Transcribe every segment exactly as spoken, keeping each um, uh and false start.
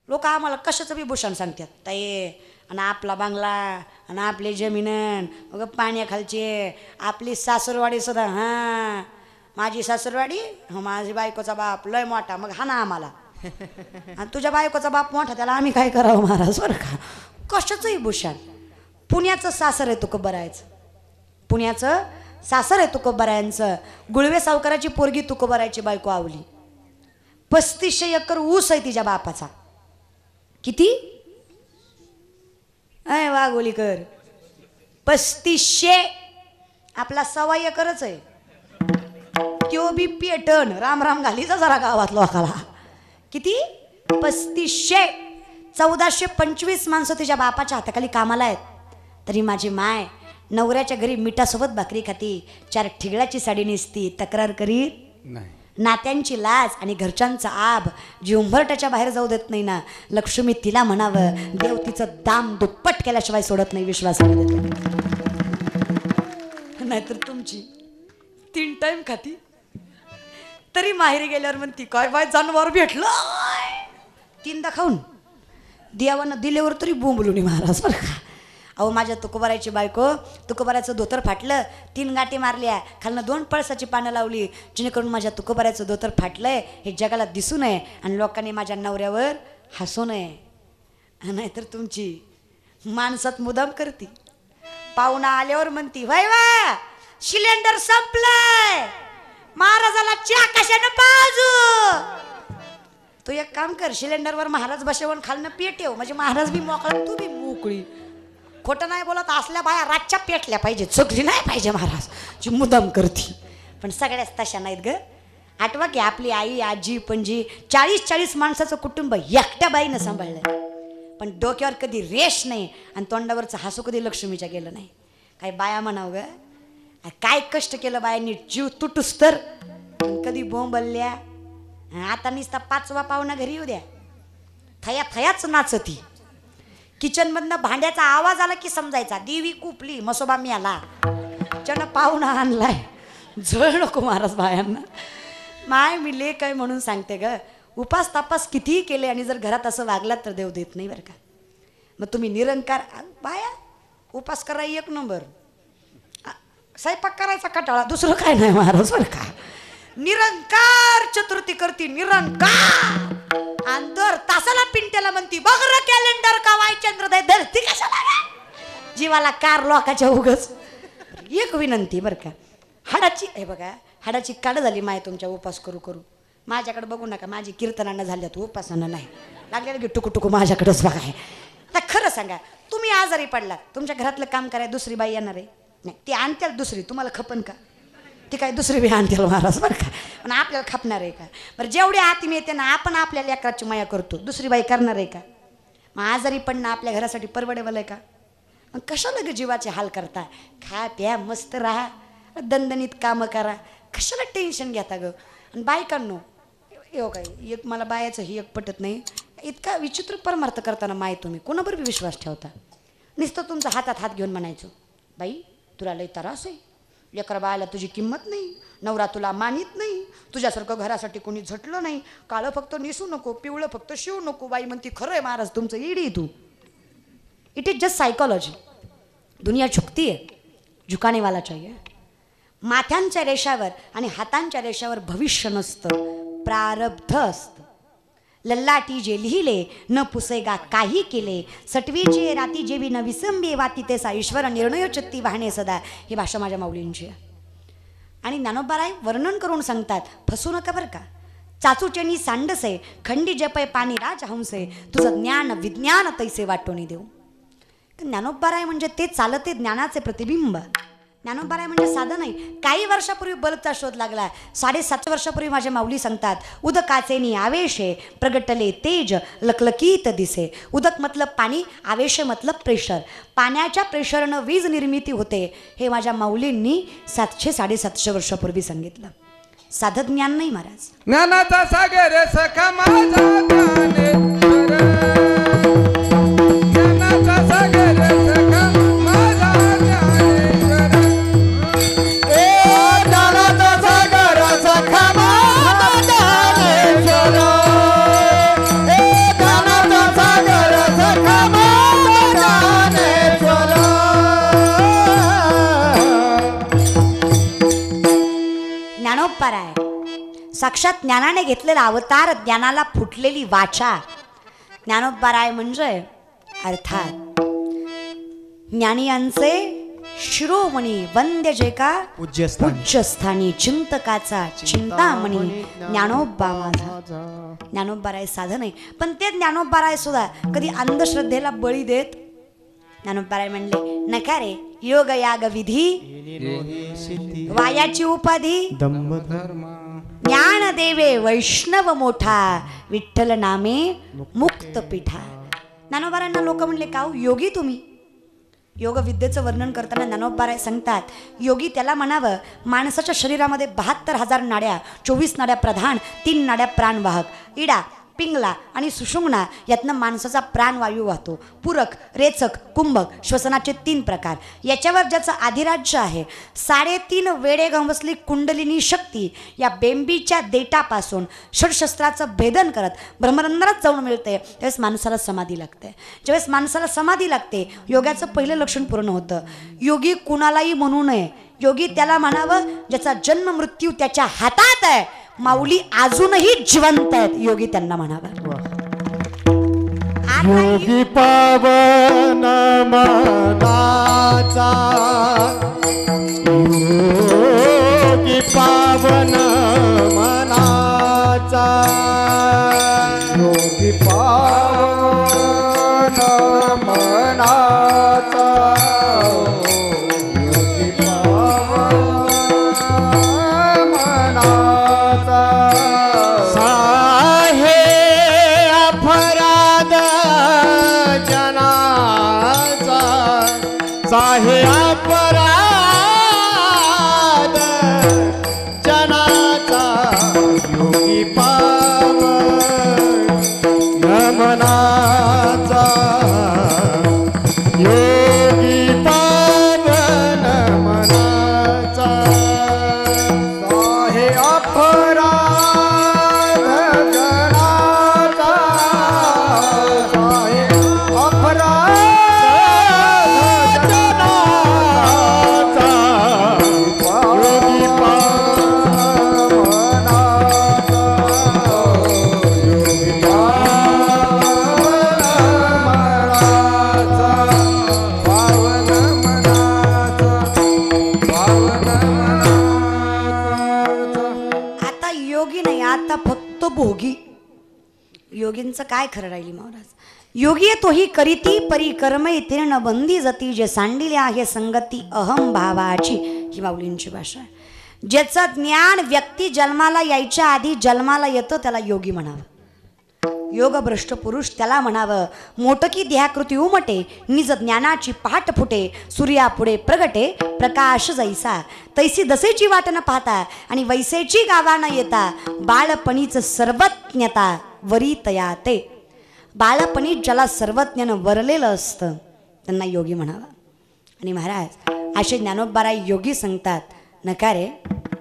लोक आम्हाला कशाचं बी भूषण सांगतात ताई आणि आपला बंगला आणि आपली जमीन मग पाण्याखालची आपली सासूरवाडी सुद्धा हां माझी सासूरवाडी हो माझी बायकोचा बाप लय मोठा मग हा ना आम्हाला आणि तुझ्या बायकोचा बाप मोठा त्याला आम्ही काय करावं महाराज बरं का कशाचंही भूषण पुण्याचं सासर आहे तुकोबरायचं पुण्याचं सासर आहे तुकोबरायांचं गुळवे सावकाराची पोरगी तुकोबरायची बायको आवली पस्तीसशे एकर ऊस आहे तिच्या बापाचा किती अय वाघोलीकर पस्तीसशे आपला सव्वा एकरच आहे त्यो बी पेटन राम राम घालीचा जरा गावात लोकाला किती पस्तीसशे चौदाशे पंचवीस माणसं तिच्या बापाच्या हाताखाली कामाला आहेत तरी माझी माय नवऱ्याच्या घरी मिठासोबत भाकरी खाती चार ठिगळाची साडी नेसती तक्रार करीत नाही नात्यांची लाज आणि घरच्यांचा आब जी उंबरट्याच्या बाहेर जाऊ देत नाही ना लक्ष्मी तिला म्हणावं देव तिचं दाम दुप्पट केल्याशिवाय सोडत नाही विश्वास नाहीतर तुमची तीन टाइम खाती तरी माहेरी गेल्यावर म्हणती काय बाय जनावर भेटलं तीनदा खाऊन देवानं दिल्यावर तरी बोंबलुनी महाराज बरं का अहो माझ्या तुकोबारायची बायको तुकोबारायचं धोतर फाटलं तीन गाठी मारल्या खालनं दोन पळसाची पानं लावली जेणेकरून माझ्या तुकोबारायचं धोतर फाटलंय हे जगाला दिसू नये आणि लोकांनी माझ्या नवऱ्यावर हसू नये नाहीतर तुमची माणसात मुदाम करती पाहुणा आल्यावर म्हणती वय वा सिलेंडर संपलाय महाराजाला चहा कशानं पाजू तू एक काम कर सिलेंडरवर महाराज बसवून खालनं पेटेव म्हणजे महाराज बी मोकळा तू बी मोकळी खोटं नाही बोलत असल्या बाया रातच्या पेटल्या पाहिजे चुकली नाही पाहिजे महाराज जी मुदाम करती पण सगळ्याच तशा नाहीत ग आठवा की आपली आई आजी पणजी चाळीस चाळीस माणसाचं कुटुंब एकट्या बाईनं सांभाळलं पण डोक्यावर कधी रेश नाही आणि तोंडावरचं हसू कधी लक्ष्मीच्या गेलं नाही काय बाया म्हणावं ग काय कष्ट केलं बायांनी जीव तुटूस तर कधी बोंबलल्या आता नुसता पाचवा पाहुणा घरी येऊ द्या थया थयाच नाचती किचनमधनं भांड्याचा आवाज आला की समजायचा देवी कुपली मसोबा मी आला त्यानं पाहुणा आणलाय जळ नको महाराज बायांना माय मी ले काय म्हणून सांगते ग उपास तापास कितीही केले आणि जर घरात असं वागलात तर देव देत नाही बरं का मग तुम्ही निरंकार बाया उपास करा एक नंबर स्वयंपाक करायचा कटाळा दुसरं काय नाही महाराज बरं का निरंकार चतुर्थी करती निरंकार अंतर तासाला पिंट्याला म्हणती बघ र कॅलेंडर का वाय चंद्रदय धरती कशाला जीवाला कार लोकाच्या उगच एक विनंती बरं का हाडाची हे बघा हाडाची काढ झाली माय तुमच्या उपास करू करू माझ्याकडे बघू नका माझी कीर्तनानं झाल्यात उपासनानं नाही लागले की टुकू टुकू माझ्याकडेच बघाय आता खरं सांगा तुम्ही आजारी पडलात तुमच्या घरातलं काम करायला दुसरी बाई येणार आहे नाही ती आणत्याल दुसरी तुम्हाला खपन का ती काय दुसरी बी आणतील महाराज बरं का पण आपल्याला खपणार आहे का बरं जेवढी आत्मी येते ना आपण आपल्या लेकराची माया करतो दुसरी बाई करणार आहे का मग आजारी पडणं आपल्या घरासाठी परवडेबल आहे का मग कशाला ग जीवाचे हाल करता खा प्या मस्त राहा दणदणीत कामं करा कशाला टेन्शन घेता ग आणि बायकांनो हो काय एक मला बायाचं ही एक पटत नाही इतका विचित्र परमार्थ करताना माय तुम्ही कोणावर बी विश्वास ठेवता नुसतं तुमचा हातात हात घेऊन म्हणायचं बाई तुला लई त्रास आहे लेकरा बाळाला तुझी किंमत नाही नवरा तुला मानित नाही तुझ्यासारखं घरासाठी कोणी झटलं नाही काळं फक्त निसू नको पिवळं फक्त शिवू नको बाई म्हणती खरं आहे महाराज तुमचं इडी तू इट इज जस्ट सायकोलॉजी दुनिया झुकती आहे झुकाने वाला चाहिए माथ्यांच्या रेषावर आणि हातांच्या रेषावर भविष्य नसतं प्रारब्ध असतं लल्लाटी जे लिहिले न पुसेगा काही केले सटवीचे राती जेवी न विसंबे वाती तेसा ईश्वर निर्णय चित्ती वाहणे सदा ही भाषा माझ्या माऊलींची आहे आणि ज्ञानोबाराय वर्णन करून सांगतात फसू नका बरं का चाचूचेनी सांडसे खंडी जपय पाणी राजहंसे तुझं ज्ञान विज्ञान तैसे वाटोनी देऊ ज्ञानोबाराय म्हणजे ते चालते ज्ञानाचे प्रतिबिंब ज्ञानोबाराय म्हणजे साधं नाही काही वर्षापूर्वी बल्बचा शोध लागला साडेसातशे वर्षापूर्वी माझ्या माऊली सांगतात उदकाचेनी आवेशे प्रगटले तेज लकलकीत दिसे उदक मतलब पाणी आवेश मतलब प्रेशर पाण्याच्या प्रेशरनं वीज निर्मिती होते हे माझ्या माऊलींनी सातशे साडेसातशे वर्षापूर्वी सांगितलं साधं ज्ञान नाही महाराज ज्ञानाचा सागर सखा माझा ज्ञानेश्वर ज्ञानाचा सागर सखा माझा ज्ञानेश्वर ए ज्ञानाचा सागर सखा माझा ज्ञानेश्वर ए ज्ञानाचा साक्षात ज्ञानाने घेतलेला अवतार, ज्ञानाला फुटलेली वाचा ज्ञानोबराय म्हणजे अर्थात ज्ञानियांचे शिरोमणी वंद्य जे का पूज्यस्थानी चिंतकाचा चिंतामणी ज्ञानोबा माझा. ज्ञानोबराय साधन आहे, पण ते ज्ञानोबराय सुद्धा कधी अंधश्रद्धेला बळी देत. ज्ञानोबराय म्हणले नका रे, योग याग विधी वायाची उपाधी ज्ञान देवे वैष्णव मोठा विठ्ठल नामे मुक्त पीठा. ज्ञानोबरायांना लोक म्हणले का योगी तुम्ही? योग विद्येचं वर्णन करताना ज्ञानोबराय सांगतात योगी त्याला म्हणावं माणसाच्या शरीरामध्ये बहात्तर हजार नाड्या, चोवीस नाड्या प्रधान, तीन नाड्या प्राणवाहक, इडा पिंगला आणि सुषुम्ना यातनं माणसाचा प्राणवायू वाहतो. पूरक, रेचक, कुंभक श्वसनाचे तीन प्रकार. याच्यावर ज्याचं अधिराज्य आहे, साडेतीन वेडे गंवसली कुंडलिनी शक्ती या बेंबीच्या देटापासून षडशस्त्राचं भेदन करत ब्रह्मरंध्रात जाऊन मिळते. त्यावेळेस माणसाला समाधी लागते. ज्यावेळेस माणसाला समाधी लागते योगाचं पहिलं लक्षण पूर्ण होतं. योगी कुणालाही म्हणू नये, योगी त्याला म्हणावं ज्याचा जन्म मृत्यू त्याच्या हातात आहे. माऊली अजूनही जिवंत आहेत, योगी त्यांना म्हणावा. योगी पावन मनाचा, योगी पावन मनाचा, योगी पावन मनाचा, योगी पावन मनाचा. साहे अपराध जनाचा, साहे अपराध जनाचा, योगी पावन मनाचा, योगी पावन मनाचा. साहे अपराध जनाचा, साहे अपराध जनाचा, योगी पावनाचा, योगी पावनाचा, पावन मनाचा, पावन मनाचा. आता योगी नाही, आता फक्त भोगी. योगींचं काय खरं राहिली महाराज. योगी तोही करीती परी कर्मे तीर्ण बंदी जती, जे सांडिले आहे संगती अहम भावाची. ही माऊलींची भाषा आहे. ज्याचं ज्ञान व्यक्ती जन्माला यायच्या आधी जन्माला येतं त्याला योगी म्हणावं. योगभ्रष्ट पुरुष त्याला म्हणावं मोटकी देहाकृती उमटे, निज ज्ञानाची पहाट फुटे, सूर्यापुढे प्रगटे प्रकाश जैसा, तैसी दसेची वाट न पाहता आणि वैसेची गावा न येता, बाळपणीच सर्वज्ञता वरी तया ते. बाळपणी ज्याला सर्वज्ञानं वरलेलं असतं त्यांना योगी म्हणावं. आणि महाराज असे ज्ञानोबराय योगी सांगतात नका रे,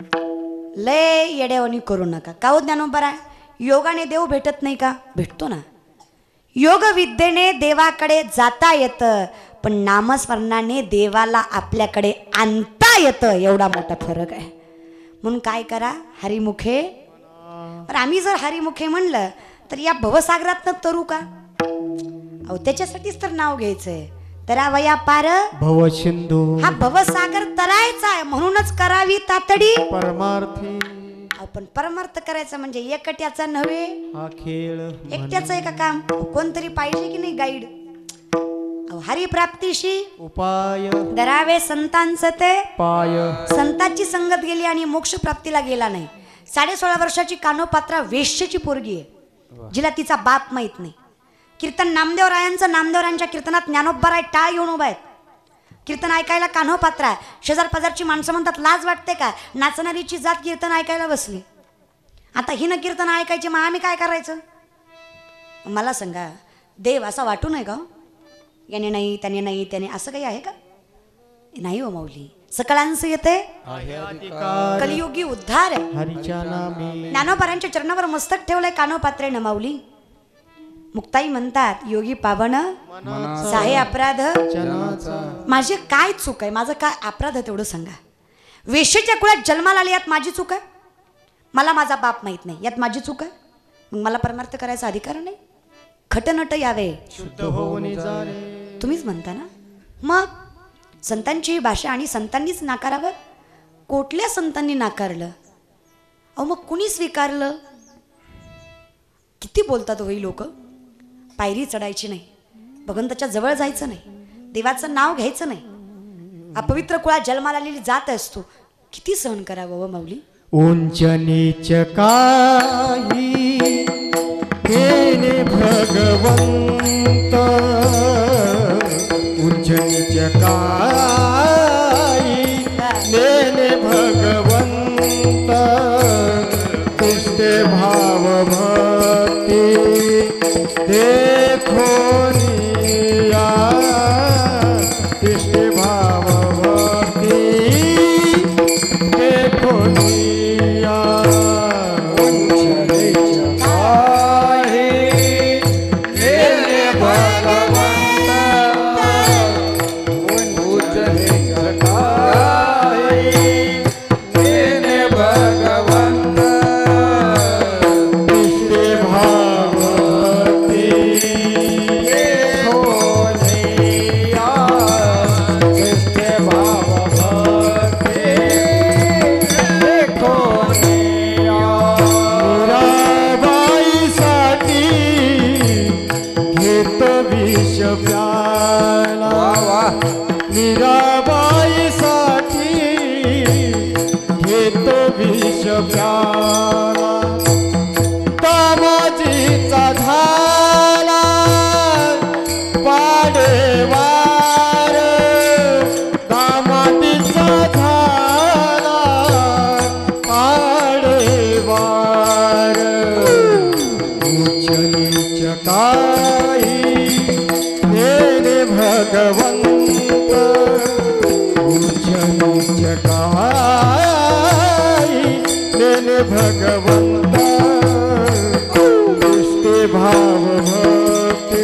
लय येडेवणी करू नका. का हो ज्ञानोबराय, योगाने देव भेटत नाही का? भेटतो ना. योग विद्येने देवाकडे जाता येतं, पण नामस्मरणाने देवाला आपल्याकडे आणता येतं. एवढा मोठा फरक आहे. म्हणून काय करा, हरिमुखे. पण आम्ही जर हरिमुखे म्हणलं तर या भवसागरातनं तरू का? अहो त्याच्यासाठीच तर नाव घ्यायचंय. तरावया पार भवसिंधू, हा भवसागर तरायचा आहे म्हणूनच करावी तातडी परमार्थी. आपण परमार्थ करायचा म्हणजे एकट्याचा नव्हे, हा खेळ एकट्याचं आहे का काम? कोणतरी पाहिजे की नाही गाईड. हरिप्राप्तीशी उपाय धरावे संतांचं ते पाय. संतांची संगत गेली आणि मोक्ष प्राप्तीला गेला नाही. साडे सोळा वर्षाची कानोपात्रा वेश्येची पोरगी आहे, जिला तिचा बाप माहित नाही. कीर्तन नामदेवरायांचं, नामदेवरायांच्या कीर्तनात ज्ञानोबराय टाळ घेऊन उभा आहेत. कीर्तन ऐकायला कान्होपात्रा. शेजार पाजारची माणसं म्हणतात लाज वाटते का, नाचणारीची जात कीर्तन ऐकायला बसली. आता हिनं कीर्तन ऐकायची, मग आम्ही काय करायचं? मला सांगा, देव असा वाटू नये का? याने नाही त्याने नाही त्याने असं काही आहे का? नाही हो माऊली, सकळांचं येते कलियुगी उद्धार आहे. हरीच्या नामे ज्ञानोबरायांच्या चरणावर मस्तक ठेवलंय कान्होपात्रेनं माऊली. मुक्ताई म्हणतात योगी पावन साहे अपराध जनाचा. माझे काय चूक आहे, माझं काय अपराध आहे तेवढं सांगा. वेश्येच्या कुळात जन्माला आली यात माझी चूक आहे? मला माझा बाप माहीत नाही, यात माझी चूक आहे? मग मला परमार्थ करायचा अधिकार नाही? खटनट यावे शुद्ध होऊन जाणे. तुम्हीच म्हणता ना. मग संतांची ही भाषा आणि संतांनीच नाकारावं. कुठल्या संतांनी नाकारलं? अहो मग कुणी स्वीकारलं? किती बोलतात होई लोक. पायरी चढायची नाही, भगवंताच्या जवळ जायचं नाही, देवाचं नाव घ्यायचं नाही. अपवित्र कुळात जन्माला आलेली जात असतो. किती सहन करावं व माऊली. उंच नीच काही केले भगवंत, उंच नीच काही नेले भगवंत, तिष्ठे भाव भक्ती देखोनिया, तिष्ठे भाव भक्ती देखोनिया. उंच नीच काही नेले भगवंत, उच्च नीच काही नेले भगवंत, तिष्ठे भाव भक्ती देखोनिया, तिष्ठे भाव भक्ती देखोनिया. मीराबाईसाठी घेत विष प्याला, वा वा. मीराबाईसाठी घेत विष प्याला, कामाजीचा झाला पाडेवार, कामाजीचा झाला पाडेवार. उच्च नीच काही नेले भगवंत, उच्च नीच काही नेले भगवंत, दृष्टी भाव भक्ती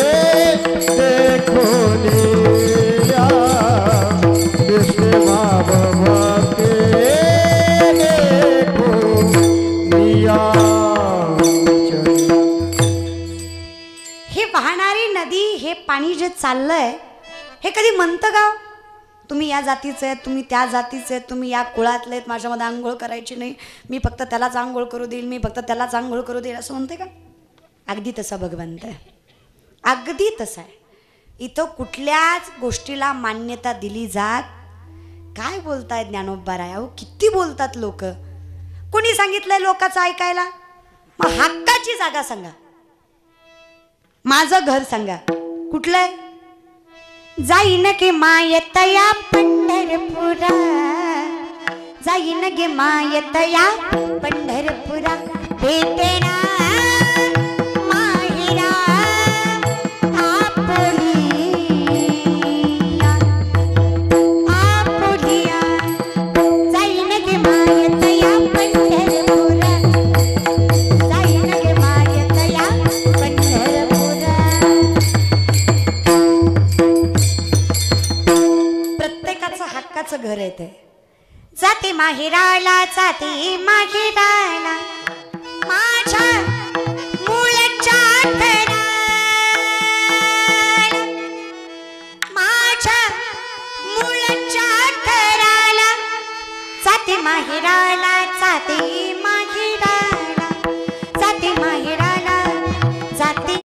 देखोनिया, दृष्टी भाव भक्ती देखोनिया. हे वाहणारी नदी, हे पाणी जे चाललंय, हे कधी म्हणतं का? तुम्ही या जातीचे आहेत, तुम्ही त्या जातीचे आहेत, तुम्ही या कुळातले आहेत, माझ्यामध्ये आंघोळ करायची नाही, मी फक्त त्यालाच आंघोळ करू देईल, मी फक्त त्यालाच आंघोळ करू देईल, असं म्हणते का? अगदी तसा भगवंत आहे, अगदी तसा आहे. इथं कुठल्याच गोष्टीला मान्यता दिली जात. काय बोलताय ज्ञानोबा राय? अहो किती बोलतात लोक. कोणी सांगितलंय लोकांचं ऐकायला? मग हक्काची जागा सांगा. माझं घर सांगा कुठलंय? जाईन गे मायतया पंढरपुरा, जाईन गे मायतया पंढरपुरा, भेटेना माहिरा आपुलिया, आपुलिया. जाईन गे मायतया पंढरपुरा, जाईन गे मायतया पंढरपुरा. प्रत्येकाचं हक्काचं घर आहे ते. जाते माहेराला, जाते माहेराला, माझ्या मुलाच्या घराला, माझ्या मुलाच्या घराला, जाते माहेराला, जाते माहेराला.